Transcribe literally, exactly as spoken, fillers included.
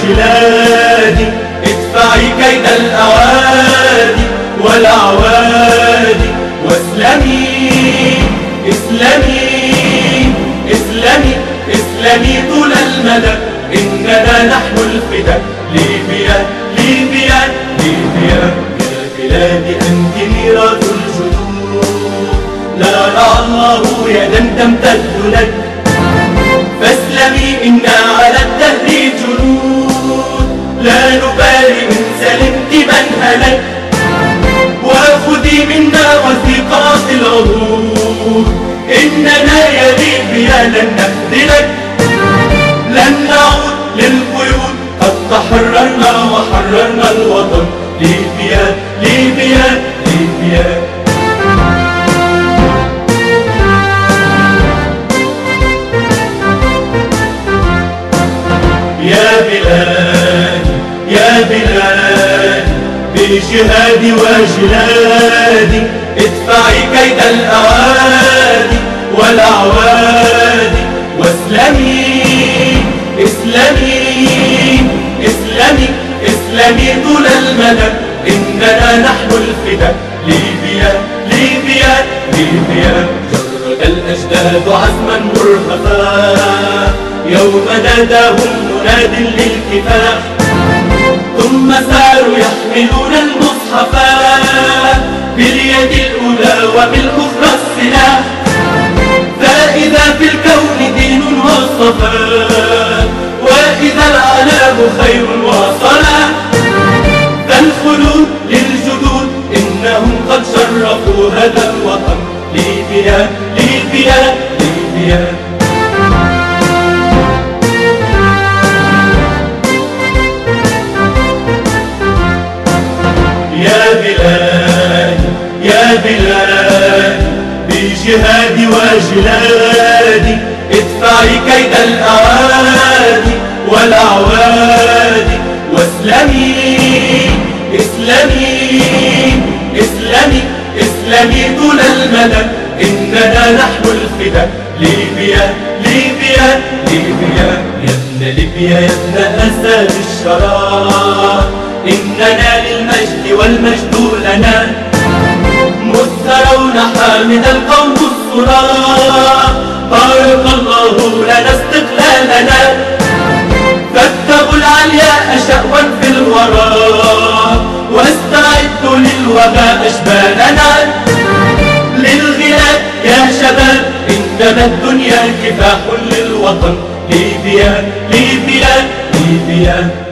وجلادي ادفعي كيد الأعادي والأعوادي واسلمي اسلمي اسلمي اسلمي طول المدى، إننا نحن الفداء. ليبيا ليبيا ليبيا يا بلادي أنت ميراث الجدود، لا الله يدا تمتد لك، فاسلمي إنا على الدهر جنود، لا نبالي إن سلمت من هلك، وخذي منا وثيقات العهود، إننا يا ليبيا لن نخذلك، لن نعود للقيود، قد تحررنا وحررنا الوطن. ليبيا ليبيا ليبيا يا بلادي يا بلادي بجهادي وجلادي ادفعي كيد الأعادي والأعوادي واسلمي اسلمي اسلمي اسلمي طول المدى، إننا نحن الفداء. ليبيا ليبيا ليبيا جرد الأجداد عزما مرهفا، يوم ناداهم مناد للكفاح، ثم ساروا يحملون المصحفا، باليد الأولى وبالأخرى السلاح، فإذا في الكون دين وصفاء، وإذا العناب خير وصلاح، فالخلود للجدود إنهم قد شرفوا هذا الوطن. ليبيا ليبيا ليبيا يا بلادي يا بلادي بجهادي وجلادي ادفعي كيد الأعادي والأعوادي واسلمي اسلمي اسلمي اسلمي طول المدى، إننا نحن الفداء. ليبيا ليبيا ليبيا يا ابن ليبيا يا ابن أسد الشرار، إننا للمجد والمجد لنا، مسترون حامد القوم الصراع، بارك الله لنا استقلالنا، فاتقوا العلياء شأوا في الورى، واستعدوا للوغى أشبالنا، للغناء يا شباب إنما الدنيا كفاح للوطن. ليبيا ليبيا ليبيا